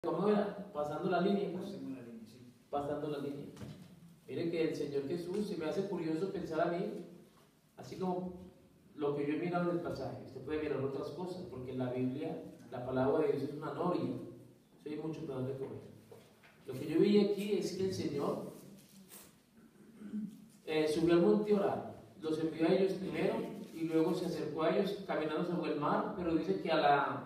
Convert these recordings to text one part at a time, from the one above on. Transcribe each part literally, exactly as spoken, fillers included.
¿Cómo era? Pasando la línea. Pasando la línea, sí. Pasando la línea. Mire que el Señor Jesús, se me hace curioso pensar a mí, así como lo que yo he mirado en el pasaje. Usted puede mirar otras cosas, porque en la Biblia, la palabra de Dios es una noria. Eso hay mucho para donde comer. Lo que yo vi aquí es que el Señor eh, subió al monte a orar. Los envió a ellos primero y luego se acercó a ellos caminando sobre el mar, pero dice que a la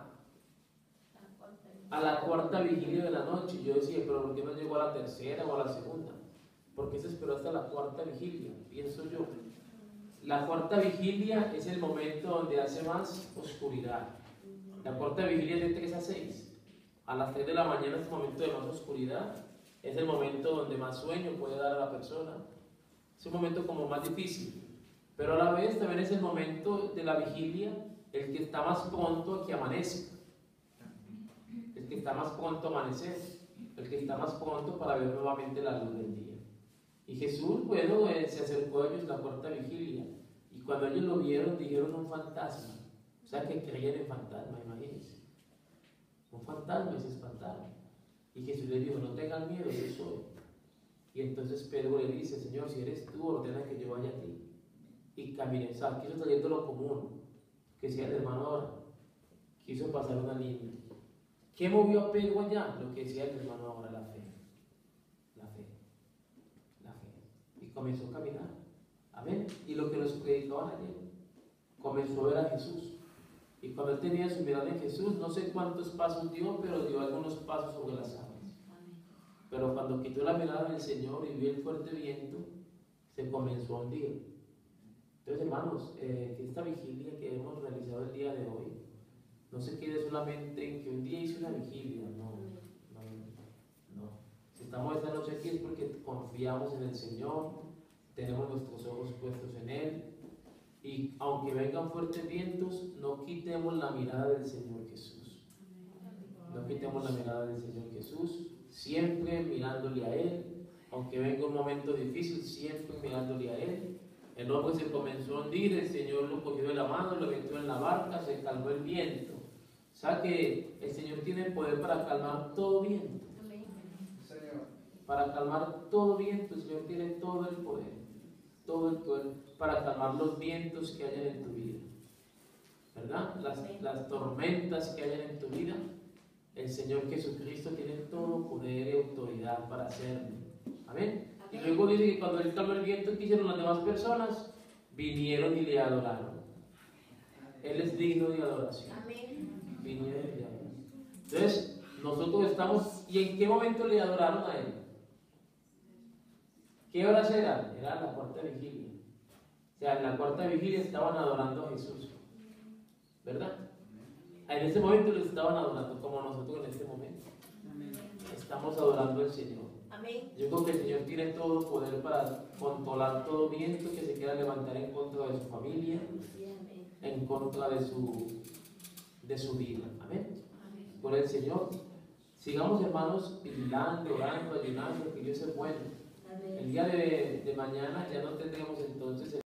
a la cuarta vigilia de la noche. Yo decía, pero ¿por qué no llegó a la tercera o a la segunda? Porque se esperó hasta la cuarta vigilia, pienso yo. La cuarta vigilia es el momento donde hace más oscuridad. La cuarta vigilia es de tres a seis. A las tres de la mañana es el momento de más oscuridad. Es el momento donde más sueño puede dar a la persona. Es un momento como más difícil. Pero a la vez también es el momento de la vigilia, el que está más pronto a que amanezca. El que está más pronto a amanecer, el que está más pronto para ver nuevamente la luz del día. Y Jesús, bueno, eh, se acercó a ellos la cuarta vigilia, y cuando ellos lo vieron, dijeron un fantasma. O sea, que creían en fantasma, imagínense. Un fantasma y se espantaron. Y Jesús les dijo, no tengan miedo, yo soy. Y entonces Pedro le dice, Señor, si eres tú, ordena que yo vaya a ti. Y caminen. O sea, quiso trayendo lo común, que sea el hermano ahora. Quiso pasar una línea. ¿Qué movió a Pedro allá? Lo que decía el hermano ahora, la fe. La fe. La fe. Y comenzó a caminar. Amén. Y lo que nos predicaban ayer, comenzó a ver a Jesús. Y cuando él tenía su mirada en Jesús, no sé cuántos pasos dio, pero dio algunos pasos sobre las aguas. Pero cuando quitó la mirada del Señor y vio el fuerte viento, se comenzó a hundir. Entonces, hermanos, eh, que esta vigilia que hemos realizado el día de hoy, no se quede solamente en que un día hice una vigilia, no, no, no. Si estamos esta noche aquí es porque confiamos en el Señor, tenemos nuestros ojos puestos en Él, y aunque vengan fuertes vientos, no quitemos la mirada del Señor Jesús. No quitemos la mirada del Señor Jesús, siempre mirándole a Él, aunque venga un momento difícil, siempre mirándole a Él. El hombre se comenzó a hundir, el Señor lo cogió de la mano, lo metió en la barca, se calmó el viento. O sea que el Señor tiene poder para calmar todo viento. Para calmar todo viento, el Señor tiene todo el poder. Todo el poder para calmar los vientos que hayan en tu vida. ¿Verdad? Las, las tormentas que hayan en tu vida. El Señor Jesucristo tiene todo poder y autoridad para hacerlo. Amén. Y luego dice que cuando Él calmó el viento, ¿qué hicieron las demás personas? Vinieron y le adoraron. Él es digno de adoración. Amén. Vinieron y le adoraron. Entonces, nosotros estamos. ¿Y en qué momento le adoraron a Él? ¿Qué horas eran? Era la cuarta vigilia. O sea, en la cuarta vigilia estaban adorando a Jesús. ¿Verdad? En ese momento lo estaban adorando, como nosotros en este momento. Estamos adorando al Señor. Amén. Yo creo que el Señor tiene todo poder para controlar todo viento que se quiera levantar en contra de su familia, en contra de su, de su vida. Amén. Por el Señor. Sigamos, hermanos, vigilando, orando, ayunando, que Dios es bueno. El día de, de mañana ya no tendremos entonces el